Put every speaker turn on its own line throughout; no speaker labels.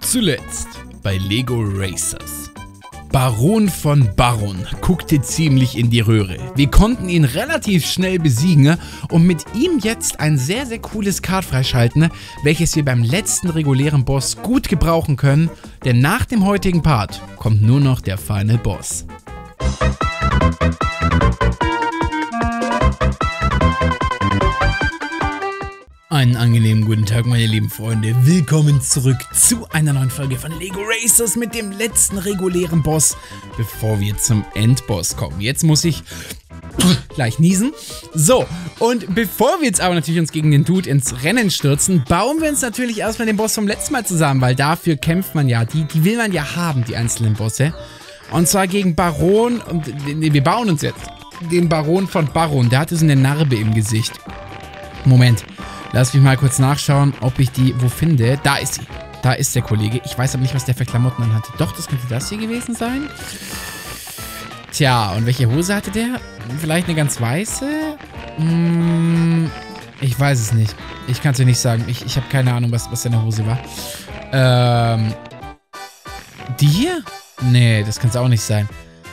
Zuletzt bei Lego Racers. Baron von Baron guckte ziemlich in die Röhre. Wir konnten ihn relativ schnell besiegen und mit ihm jetzt ein sehr, sehr cooles Kart freischalten, welches wir beim letzten regulären Boss gut gebrauchen können, denn nach dem heutigen Part kommt nur noch der Final Boss. Einen angenehmen guten Tag, meine lieben Freunde. Willkommen zurück zu einer neuen Folge von Lego Racers mit dem letzten regulären Boss, bevor wir zum Endboss kommen. Jetzt muss ich gleich niesen. So, und bevor wir jetzt aber natürlich uns gegen den Dude ins Rennen stürzen, bauen wir uns natürlich erstmal den Boss vom letzten Mal zusammen, weil dafür kämpft man ja, die will man ja haben, die einzelnen Bosse. Und zwar gegen Baron, und wir bauen uns jetzt den Baron von Baron. Der hatte so eine Narbe im Gesicht. Moment. Lass mich mal kurz nachschauen, ob ich die wo finde. Da ist sie. Da ist der Kollege. Ich weiß aber nicht, was der für Klamotten anhatte. Doch, das könnte das hier gewesen sein. Tja, und welche Hose hatte der? Vielleicht eine ganz weiße? Ich weiß es nicht. Ich kann es dir nicht sagen. Ich habe keine Ahnung, was seine Hose war. Die hier? Nee, das kann es auch nicht sein.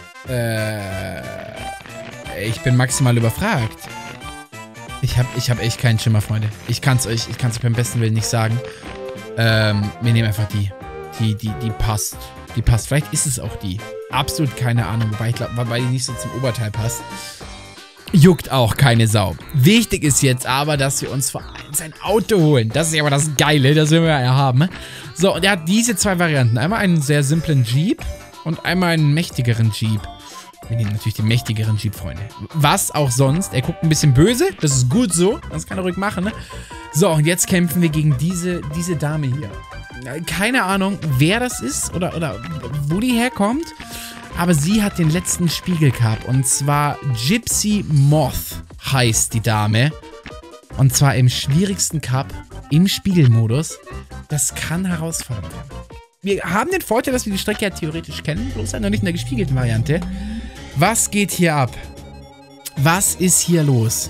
Ich bin maximal überfragt. Ich hab echt keinen Schimmer, Freunde. Ich kann's euch beim besten Willen nicht sagen. Wir nehmen einfach die. Die passt. Die passt. Vielleicht ist es auch die. Absolut keine Ahnung. Wobei ich glaube, weil die nicht so zum Oberteil passt. Juckt auch keine Sau. Wichtig ist jetzt aber, dass wir uns vor allem sein Auto holen. Das ist aber das Geile. Das will wir ja haben. So, und er hat diese zwei Varianten. Einmal einen sehr simplen Jeep und einmal einen mächtigeren Jeep. Wir nehmen natürlich den mächtigeren Jeep, Freunde. Was auch sonst. Er guckt ein bisschen böse. Das ist gut so. Das kann er ruhig machen, ne? So, und jetzt kämpfen wir gegen diese Dame hier. Keine Ahnung, wer das ist oder wo die herkommt. Aber sie hat den letzten Spiegelcup. Und zwar Gypsy Moth heißt die Dame. Und zwar im schwierigsten Cup im Spiegelmodus. Das kann herausfordernd werden. Wir haben den Vorteil, dass wir die Strecke ja theoretisch kennen. Bloß halt noch nicht in der gespiegelten Variante. Was geht hier ab? Was ist hier los?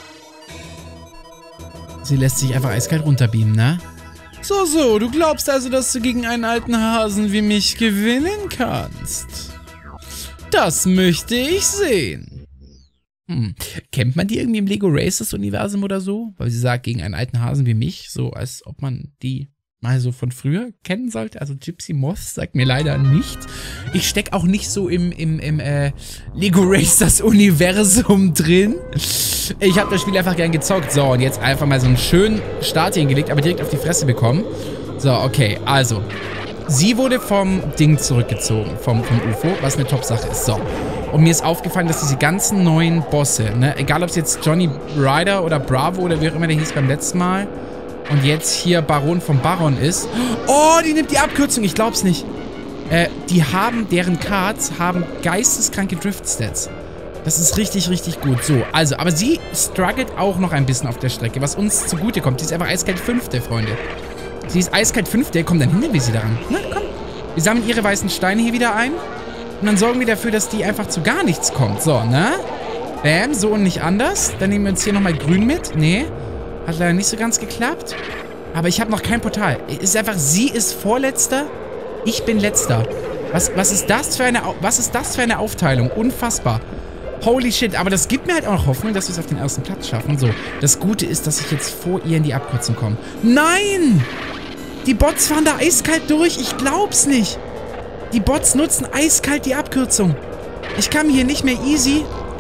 Sie lässt sich einfach eiskalt runterbeamen, ne? So, du glaubst also, dass du gegen einen alten Hasen wie mich gewinnen kannst? Das möchte ich sehen. Kennt man die irgendwie im Lego Racers Universum oder so? Weil sie sagt, gegen einen alten Hasen wie mich, so als ob man die mal so von früher kennen sollte. Also Gypsy Moth sagt mir leider nicht. Ich stecke auch nicht so im Lego Racers Universum drin. Ich habe das Spiel einfach gern gezockt. So, und jetzt einfach mal so einen schönen Start hingelegt, aber direkt auf die Fresse bekommen. So, okay, also. Sie wurde vom Ding zurückgezogen, vom UFO, was eine Top-Sache ist. So. Und mir ist aufgefallen, dass diese ganzen neuen Bosse, ne, egal ob es jetzt Johnny Ryder oder Bravo oder wie auch immer der hieß beim letzten Mal, und jetzt hier Baron von Baron ist. Oh, die nimmt die Abkürzung. Ich glaub's nicht. Deren Karts haben geisteskranke Drift-Stats. Das ist richtig, richtig gut. So, also, aber sie struggelt auch noch ein bisschen auf der Strecke, was uns zugute kommt. Die ist einfach eiskalt Fünfte, Freunde. Sie ist eiskalt Fünfte. Komm, dann hindern wir sie daran. Na, komm. Wir sammeln ihre weißen Steine hier wieder ein. Und dann sorgen wir dafür, dass die einfach zu gar nichts kommt. So, ne? Bam, so und nicht anders. Dann nehmen wir uns hier nochmal grün mit. Nee. Hat leider nicht so ganz geklappt. Aber ich habe noch kein Portal. Ist einfach, sie ist Vorletzter, ich bin Letzter. Was ist das für eine Aufteilung? Unfassbar. Holy shit, aber das gibt mir halt auch noch Hoffnung, dass wir es auf den ersten Platz schaffen. So, das Gute ist, dass ich jetzt vor ihr in die Abkürzung komme. Nein! Die Bots fahren da eiskalt durch. Ich glaub's nicht. Die Bots nutzen eiskalt die Abkürzung. Ich kann mir hier nicht mehr easy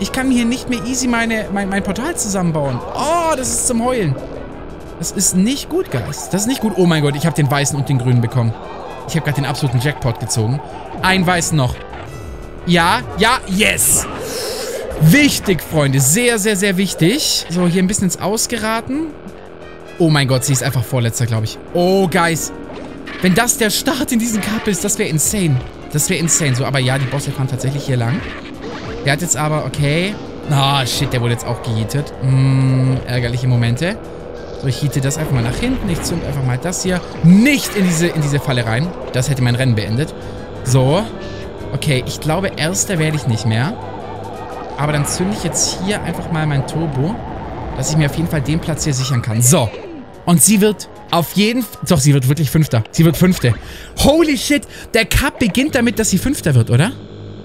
mein Portal zusammenbauen. Oh, das ist zum Heulen. Das ist nicht gut, Guys. Das ist nicht gut. Oh mein Gott, ich habe den weißen und den grünen bekommen. Ich habe gerade den absoluten Jackpot gezogen. Einen weißen noch. Ja, yes. Wichtig, Freunde. Sehr, sehr, sehr wichtig. So, hier ein bisschen ins Ausgeraten. Oh mein Gott, sie ist einfach Vorletzter, glaube ich. Oh, Guys. Wenn das der Start in diesem Cup ist, das wäre insane. Das wäre insane. So, aber ja, die Bosse fahren tatsächlich hier lang. Der hat jetzt aber, okay. Ah, shit, der wurde jetzt auch gehietet. Ärgerliche Momente. So, ich hiete das einfach mal nach hinten. Ich zünd einfach mal das hier nicht in diese Falle rein. Das hätte mein Rennen beendet. So. Okay, ich glaube, Erster werde ich nicht mehr. Aber dann zünde ich jetzt hier einfach mal mein Turbo, dass ich mir auf jeden Fall den Platz hier sichern kann. So. Und sie wird Auf jeden Fall. Doch, sie wird wirklich Fünfter. Sie wird Fünfte. Holy shit. Der Cup beginnt damit, dass sie Fünfter wird, oder?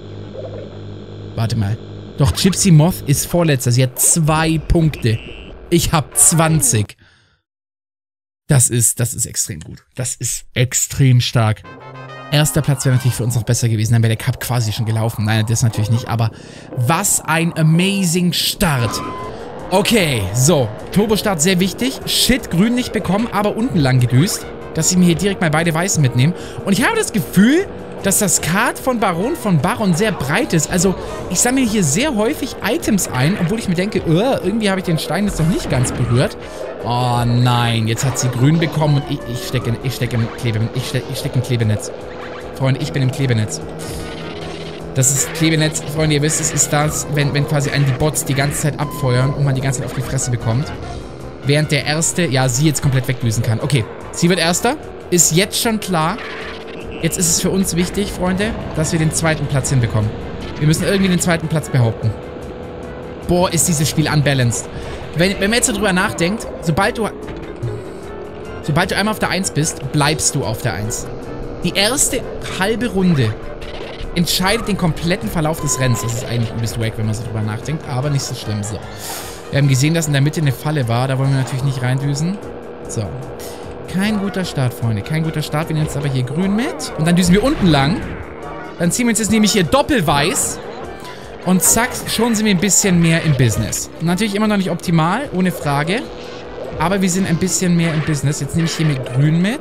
Warte mal. Doch, Gypsy Moth ist Vorletzter. Sie hat 2 Punkte. Ich habe 20. Das ist extrem gut. Das ist extrem stark. Erster Platz wäre natürlich für uns noch besser gewesen. Dann wäre der Cup quasi schon gelaufen. Nein, das natürlich nicht. Aber was ein amazing Start. Okay, so. Turbostart sehr wichtig. Shit, grün nicht bekommen, aber unten lang gedüst. Dass sie mir hier direkt mal beide Weißen mitnehmen. Und ich habe das Gefühl, dass das Kart von Baron sehr breit ist. Also, ich sammle hier sehr häufig Items ein, obwohl ich mir denke, irgendwie habe ich den Stein jetzt noch nicht ganz berührt. Oh nein, jetzt hat sie grün bekommen und ich stecke im Klebenetz. Freunde, ich bin im Klebenetz. Das ist Klebenetz, Freunde, ihr wisst, es ist das, wenn quasi einen die Bots die ganze Zeit abfeuern und man die ganze Zeit auf die Fresse bekommt. Während der Erste, ja, sie jetzt komplett wegdüsen kann. Okay, sie wird Erster. Ist jetzt schon klar. Jetzt ist es für uns wichtig, Freunde, dass wir den 2. Platz hinbekommen. Wir müssen irgendwie den 2. Platz behaupten. Boah, ist dieses Spiel unbalanced. Wenn man jetzt so drüber nachdenkt, sobald du einmal auf der 1 bist, bleibst du auf der 1. Die erste halbe Runde entscheidet den kompletten Verlauf des Rennens. Das ist eigentlich übelst wack, wenn man so drüber nachdenkt, aber nicht so schlimm. So. Wir haben gesehen, dass in der Mitte eine Falle war. Da wollen wir natürlich nicht reindüsen. So. Kein guter Start, Freunde. Kein guter Start. Wir nehmen jetzt aber hier grün mit. Und dann düsen wir unten lang. Dann ziehen wir uns jetzt nämlich hier doppelweiß. Und zack, schon sind wir ein bisschen mehr im Business. Natürlich immer noch nicht optimal, ohne Frage. Aber wir sind ein bisschen mehr im Business. Jetzt nehme ich hier mit grün mit.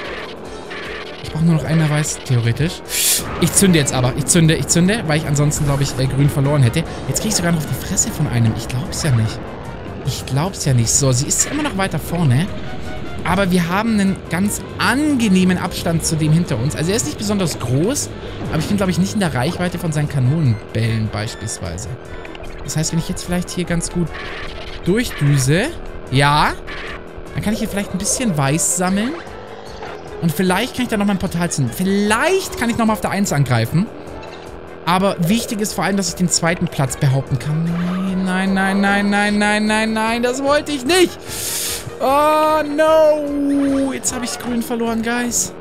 Ich brauche nur noch einmal weiß, theoretisch. Ich zünde jetzt aber. Ich zünde, weil ich ansonsten, glaube ich, grün verloren hätte. Jetzt kriege ich sogar noch auf die Fresse von einem. Ich glaube es ja nicht. Ich glaube es ja nicht. So, sie ist immer noch weiter vorne. Aber wir haben einen ganz angenehmen Abstand zu dem hinter uns. Also er ist nicht besonders groß, aber ich bin, glaube ich, nicht in der Reichweite von seinen Kanonenbällen beispielsweise. Das heißt, wenn ich jetzt vielleicht hier ganz gut durchdüse, ja, dann kann ich hier vielleicht ein bisschen Weiß sammeln. Und vielleicht kann ich da nochmal ein Portal ziehen. Vielleicht kann ich nochmal auf der 1 angreifen. Aber wichtig ist vor allem, dass ich den 2. Platz behaupten kann. Nein, nein, nein, nein, nein, nein, nein, das wollte ich nicht. Oh, no. Jetzt habe ich grün verloren, Guys.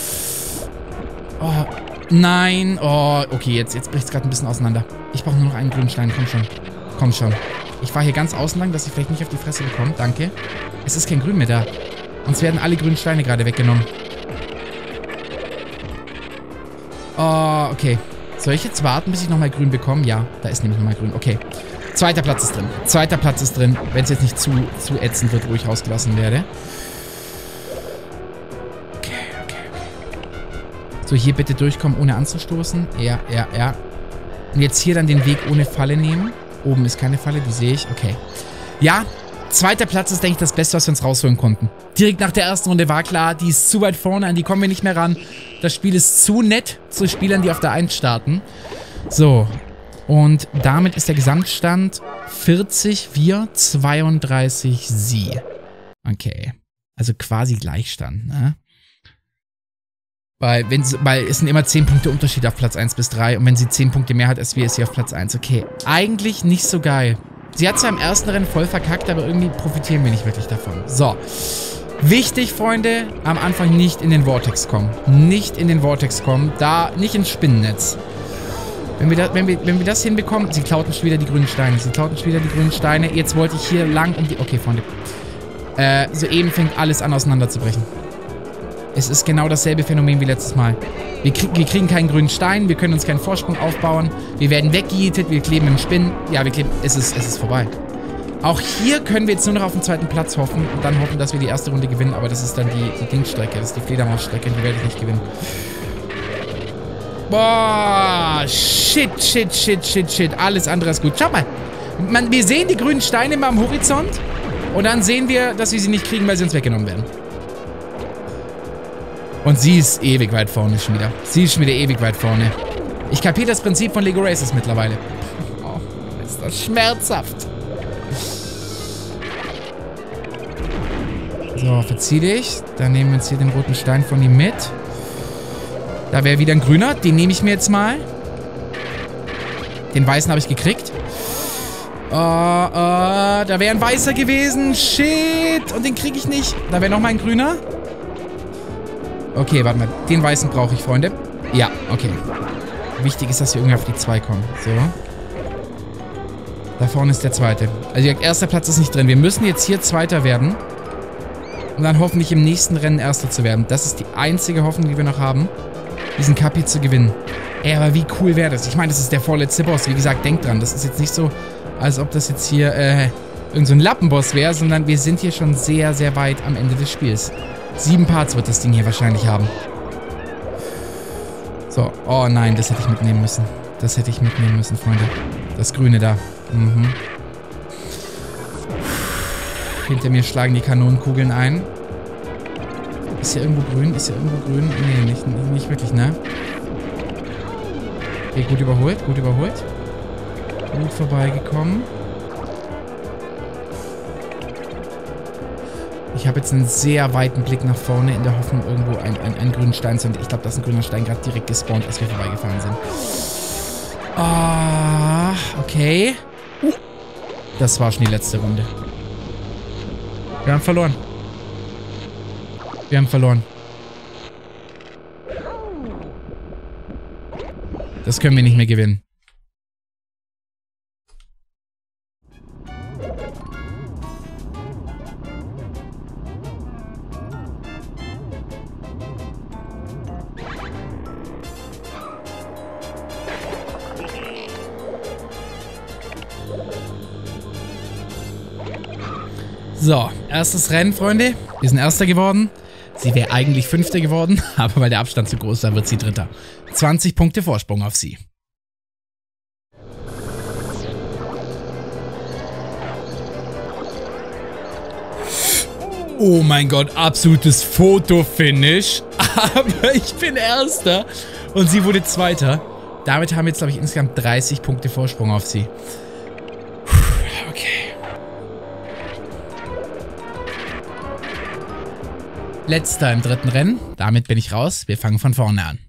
Oh, nein. Oh, okay, jetzt bricht es gerade ein bisschen auseinander. Ich brauche nur noch einen grünen Stein. Komm schon. Komm schon. Ich fahre hier ganz außen lang, dass ich vielleicht nicht auf die Fresse bekomme. Danke. Es ist kein Grün mehr da. Uns werden alle grünen Steine gerade weggenommen. Oh, okay. Soll ich jetzt warten, bis ich nochmal grün bekomme? Ja, da ist nämlich nochmal grün. Okay. 2. Platz ist drin. 2. Platz ist drin, wenn es jetzt nicht zu ätzend wird, wo ich rausgelassen werde. Okay. So, hier bitte durchkommen, ohne anzustoßen. Ja. Und jetzt hier dann den Weg ohne Falle nehmen. Oben ist keine Falle, die sehe ich. Okay. Ja, 2. Platz ist, denke ich, das Beste, was wir uns rausholen konnten. Direkt nach der ersten Runde war klar, die ist zu weit vorne, an die kommen wir nicht mehr ran. Das Spiel ist zu nett zu Spielern, die auf der 1 starten. So. Und damit ist der Gesamtstand 40 wir, 32 sie. Okay. Also quasi Gleichstand, ne? Weil es sind immer 10 Punkte Unterschied auf Platz 1 bis 3. Und wenn sie 10 Punkte mehr hat als wir, ist sie auf Platz 1. Okay. Eigentlich nicht so geil. Sie hat zwar im ersten Rennen voll verkackt, aber irgendwie profitieren wir nicht wirklich davon. So. Wichtig, Freunde, am Anfang nicht in den Vortex kommen. Nicht in den Vortex kommen. Da, nicht ins Spinnennetz. Wenn wir das hinbekommen, sie klaut uns schon wieder die grünen Steine. Jetzt wollte ich hier lang um die... Okay, Freunde. Soeben fängt alles an, auseinanderzubrechen. Es ist genau dasselbe Phänomen wie letztes Mal. Wir kriegen keinen grünen Stein, wir können uns keinen Vorsprung aufbauen. Wir werden weggejietet, wir kleben im Spinnen. Ja, es ist vorbei. Auch hier können wir jetzt nur noch auf den 2. Platz hoffen und dann hoffen, dass wir die erste Runde gewinnen. Aber das ist dann die Dingstrecke, das ist die Fledermausstrecke und die werde ich nicht gewinnen. Boah, shit. Alles andere ist gut. Schaut mal. Wir sehen die grünen Steine immer am Horizont. Und dann sehen wir, dass wir sie nicht kriegen, weil sie uns weggenommen werden. Und sie ist ewig weit vorne schon wieder. Sie ist schon wieder ewig weit vorne. Ich kapiere das Prinzip von Lego Racers mittlerweile. Oh, ist das schmerzhaft. So, verzieh dich. Dann nehmen wir uns hier den roten Stein von ihm mit. Da wäre wieder ein grüner. Den nehme ich mir jetzt mal. Den weißen habe ich gekriegt. Da wäre ein weißer gewesen. Shit. Und den kriege ich nicht. Da wäre nochmal ein grüner. Okay, warte mal. Den weißen brauche ich, Freunde. Ja, okay. Wichtig ist, dass wir irgendwie auf die 2 kommen. So. Da vorne ist der zweite. Also, erster Platz ist nicht drin. Wir müssen jetzt hier Zweiter werden. Und dann hoffentlich im nächsten Rennen Erster zu werden. Das ist die einzige Hoffnung, die wir noch haben, diesen Cup hier zu gewinnen. Ey, aber wie cool wäre das? Ich meine, das ist der vorletzte Boss. Wie gesagt, denkt dran. Das ist jetzt nicht so, als ob das jetzt hier, irgend so ein Lappenboss wäre, sondern wir sind hier schon sehr, sehr weit am Ende des Spiels. 7 Parts wird das Ding hier wahrscheinlich haben. So, oh nein, das hätte ich mitnehmen müssen. Das hätte ich mitnehmen müssen, Freunde. Das Grüne da. Mhm. Hinter mir schlagen die Kanonenkugeln ein. Ist hier irgendwo grün? Ist hier irgendwo grün? Nee, nicht wirklich, ne? Okay, gut überholt, gut überholt. Gut vorbeigekommen. Ich habe jetzt einen sehr weiten Blick nach vorne in der Hoffnung, irgendwo einen grünen Stein zu finden. Ich glaube, da ist ein grüner Stein gerade direkt gespawnt, als wir vorbeigefahren sind. Ah, okay. Das war schon die letzte Runde. Wir haben verloren. Wir haben verloren. Das können wir nicht mehr gewinnen. So, erstes Rennen, Freunde. Wir sind Erster geworden. Sie wäre eigentlich Fünfter geworden, aber weil der Abstand zu groß war, wird sie Dritter. 20 Punkte Vorsprung auf sie. Oh mein Gott, absolutes Fotofinish. Aber ich bin Erster und sie wurde Zweiter. Damit haben wir jetzt, glaube ich, insgesamt 30 Punkte Vorsprung auf sie. Okay. Letzter im dritten Rennen. Damit bin ich raus. Wir fangen von vorne an.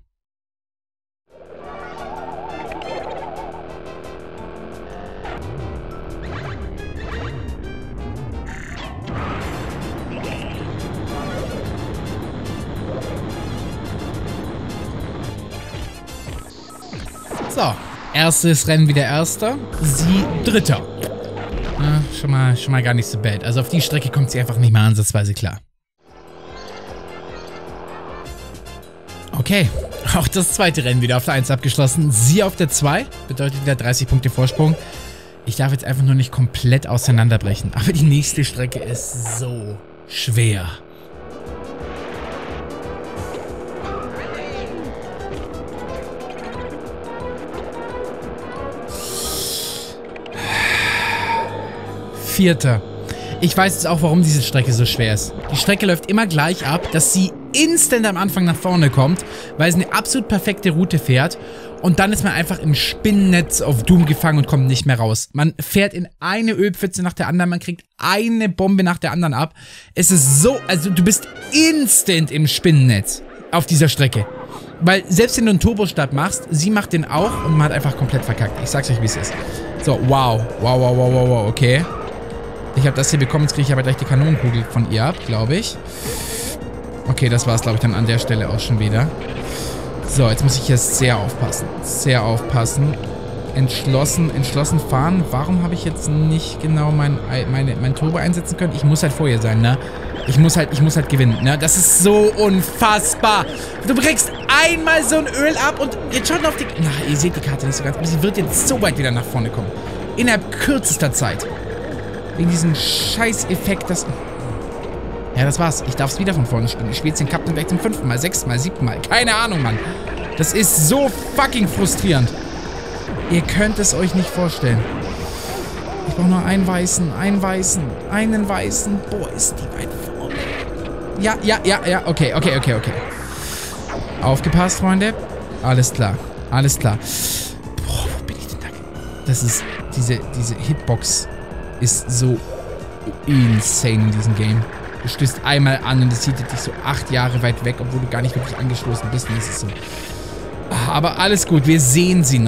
So, erstes Rennen wieder Erster. Sie Dritter. Ja, schon mal gar nicht so bad. Also auf die Strecke kommt sie einfach nicht mal ansatzweise klar. Okay, auch das zweite Rennen wieder auf der 1 abgeschlossen. Sie auf der 2, bedeutet wieder 30 Punkte Vorsprung. Ich darf jetzt einfach nur nicht komplett auseinanderbrechen. Aber die nächste Strecke ist so schwer. Vierter. Ich weiß jetzt auch, warum diese Strecke so schwer ist. Die Strecke läuft immer gleich ab, dass sie instant am Anfang nach vorne kommt, weil sie eine absolut perfekte Route fährt. Und dann ist man einfach im Spinnennetz auf Doom gefangen und kommt nicht mehr raus. Man fährt in eine Ölpfütze nach der anderen, man kriegt eine Bombe nach der anderen ab. Es ist so, also du bist instant im Spinnennetz auf dieser Strecke. Weil selbst wenn du einen Turbostart machst, sie macht den auch und man hat einfach komplett verkackt. Ich sag's euch, wie es ist. So, wow. Wow, okay. Ich habe das hier bekommen, jetzt kriege ich aber gleich die Kanonenkugel von ihr ab, glaube ich. Okay, das war es, glaube ich, dann an der Stelle auch schon wieder. So, jetzt muss ich hier sehr aufpassen. Sehr aufpassen. Entschlossen fahren. Warum habe ich jetzt nicht genau mein Turbo einsetzen können? Ich muss halt vor ihr sein, ne? Ich muss halt gewinnen, ne? Das ist so unfassbar. Du kriegst einmal so ein Öl ab und jetzt schaut mal auf die... Na, ihr seht die Karte nicht so ganz, aber sie wird jetzt so weit wieder nach vorne kommen. Innerhalb kürzester Zeit. Wegen diesem Scheiß-Effekt, das... Ja, das war's. Ich darf es wieder von vorne spielen. Ich spiele jetzt den Captain gleich zum 5. Mal, 6. Mal, 7. Mal. Keine Ahnung, Mann. Das ist so fucking frustrierend. Ihr könnt es euch nicht vorstellen. Ich brauche nur einen weißen. Einen weißen. Boah, ist die weit vorne. Ja. Okay. Aufgepasst, Freunde. Alles klar. Boah, wo bin ich denn da? Das ist... Diese Hitbox ist so insane in diesem Game. Du stößt einmal an und es zieht dich so 8 Jahre weit weg, obwohl du gar nicht wirklich angestoßen bist. Und es ist so. Aber alles gut, wir sehen sie noch.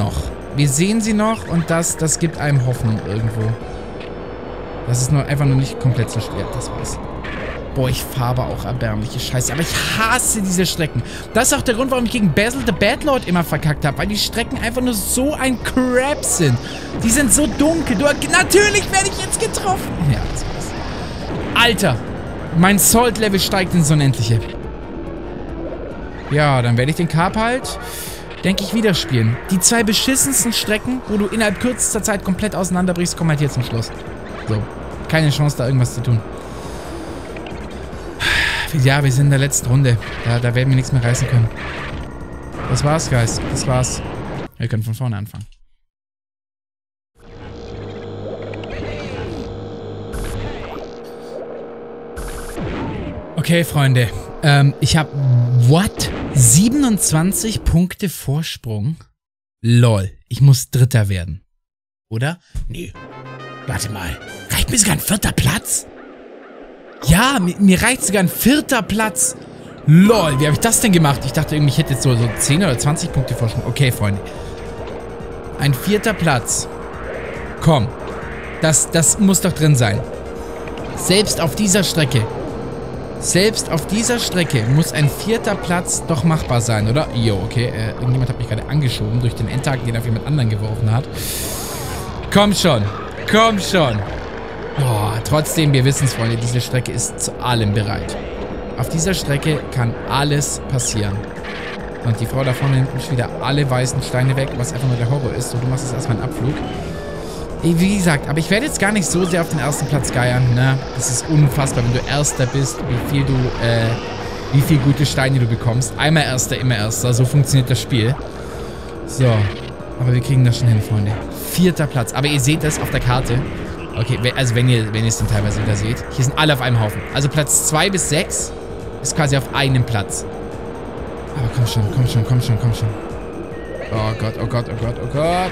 Wir sehen sie noch und das gibt einem Hoffnung irgendwo. Das ist einfach nur nicht komplett zerstört, das war's. Boah, ich fahre aber auch erbärmliche Scheiße. Aber ich hasse diese Strecken. Das ist auch der Grund, warum ich gegen Basil the Badlord immer verkackt habe. Weil die Strecken einfach nur so ein Crap sind. Die sind so dunkel. Natürlich werde ich jetzt getroffen. Ja, das war's. Alter, mein Salt-Level steigt ins Unendliche. Ja, dann werde ich den Carp halt, denke ich, wieder spielen. Die 2 beschissensten Strecken, wo du innerhalb kürzester Zeit komplett auseinanderbrichst, kommen halt hier zum Schluss. So, keine Chance, da irgendwas zu tun. Ja, wir sind in der letzten Runde. Da werden wir nichts mehr reißen können. Das war's, Guys. Das war's. Wir können von vorne anfangen. Okay, Freunde. Ich habe... What? 27 Punkte Vorsprung? Lol. Ich muss Dritter werden. Oder? Nee. Warte mal. Reicht mir sogar ein 4. Platz? Ja, mir reicht sogar ein 4. Platz. Lol, wie habe ich das denn gemacht? Ich dachte irgendwie, ich hätte jetzt so 10 oder 20 Punkte Vorsprung. Okay, Freunde. Ein 4. Platz. Komm. Das muss doch drin sein. Selbst auf dieser Strecke muss ein 4. Platz doch machbar sein, oder? Jo, okay. Irgendjemand hat mich gerade angeschoben durch den Endtag, den er auf jemand anderen geworfen hat. Komm schon. Komm schon. Oh, trotzdem, wir wissen es, Freunde, diese Strecke ist zu allem bereit. Auf dieser Strecke kann alles passieren. Und die Frau da vorne nimmt mich wieder alle weißen Steine weg, was einfach nur der Horror ist. Und du machst jetzt erstmal einen Abflug. Wie gesagt, aber ich werde jetzt gar nicht so sehr auf den 1. Platz geiern, ne? Das ist unfassbar, wenn du Erster bist, wie viel gute Steine du bekommst. Einmal Erster, immer Erster. So funktioniert das Spiel. So. Aber wir kriegen das schon hin, Freunde. 4. Platz. Aber ihr seht das auf der Karte. Okay, also wenn ihr es dann teilweise wieder seht. Hier sind alle auf einem Haufen. Also Platz 2 bis 6 ist quasi auf einem Platz. Aber komm schon, komm schon, komm schon, komm schon. Oh Gott, oh Gott, oh Gott, oh Gott.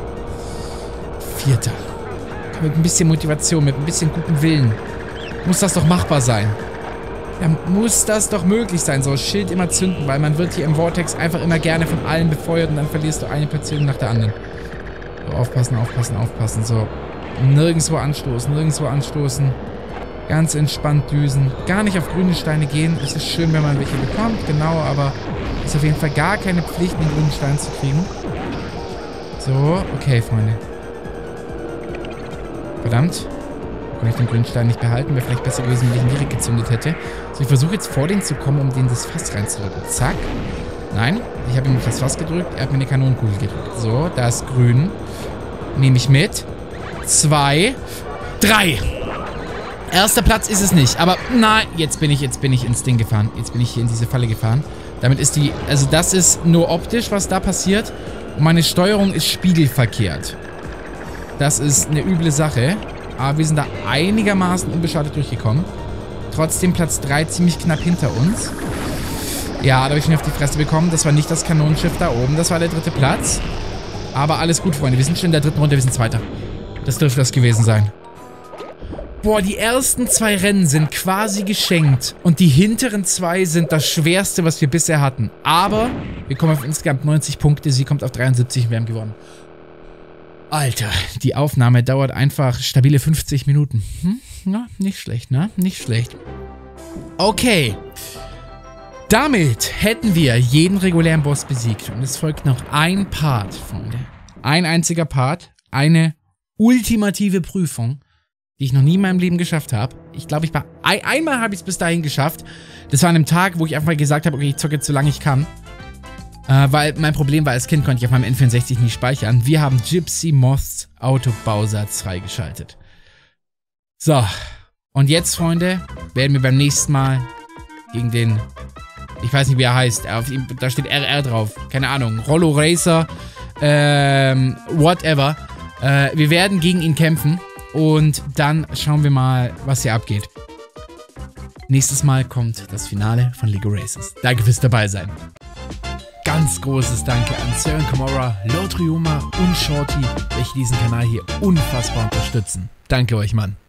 4. Mit ein bisschen Motivation, mit ein bisschen gutem Willen. Muss das doch machbar sein. Ja, muss das doch möglich sein. So, Schild immer zünden, weil man wird hier im Vortex einfach immer gerne von allen befeuert und dann verlierst du eine Platzierung nach der anderen. So, aufpassen, aufpassen, aufpassen. So, nirgendwo anstoßen, nirgendwo anstoßen. Ganz entspannt düsen. Gar nicht auf grüne Steine gehen. Es ist schön, wenn man welche bekommt, genau, aber ist auf jeden Fall gar keine Pflicht, einen grünen Stein zu kriegen. So, okay, Freunde. Verdammt. Konnte ich den grünen Stein nicht behalten. Wäre vielleicht besser gewesen, wenn ich ihn direkt gezündet hätte. So, ich versuche jetzt vor den zu kommen, um den das Fass reinzudrücken. Zack. Nein, ich habe ihm das Fass gedrückt. Er hat mir eine Kanonenkugel gedrückt. So, da ist grün. Nehme ich mit. 2, 3. 1. Platz ist es nicht. Aber nein, jetzt bin ich ins Ding gefahren. Jetzt bin ich hier in diese Falle gefahren. Damit ist die... Also das ist nur optisch, was da passiert. Und meine Steuerung ist spiegelverkehrt. Das ist eine üble Sache. Aber wir sind da einigermaßen unbeschadet durchgekommen. Trotzdem Platz 3 ziemlich knapp hinter uns. Ja, da habe ich schon auf die Fresse bekommen. Das war nicht das Kanonenschiff da oben. Das war der 3. Platz. Aber alles gut, Freunde. Wir sind schon in der 3. Runde. Wir sind 2. Das dürfte das gewesen sein. Boah, die ersten 2 Rennen sind quasi geschenkt. Und die hinteren 2 sind das Schwerste, was wir bisher hatten. Aber wir kommen auf insgesamt 90 Punkte. Sie kommt auf 73 und wir haben gewonnen. Alter, die Aufnahme dauert einfach stabile 50 Minuten. Na, nicht schlecht, ne? Nicht schlecht. Okay. Damit hätten wir jeden regulären Boss besiegt. Und es folgt noch ein Part, Freunde. Ein einziger Part. Eine ultimative Prüfung, die ich noch nie in meinem Leben geschafft habe. Ich glaube, einmal habe ich es bis dahin geschafft. Das war an einem Tag, wo ich einfach gesagt habe, okay, ich zocke jetzt so lange ich kann. Weil mein Problem war, als Kind konnte ich auf meinem N64 nie speichern. Wir haben Gypsy Moths Autobausatz freigeschaltet. So. Und jetzt, Freunde, werden wir beim nächsten Mal gegen den... Ich weiß nicht, wie er heißt. Da steht RR drauf. Keine Ahnung. Rollo Racer. Whatever. Wir werden gegen ihn kämpfen. Und dann schauen wir mal, was hier abgeht. Nächstes Mal kommt das Finale von Lego Racers. Danke fürs dabei sein. Ganz großes Danke an Sören Komora, Lord Ryoma und Shorty, welche diesen Kanal hier unfassbar unterstützen. Danke euch, Mann.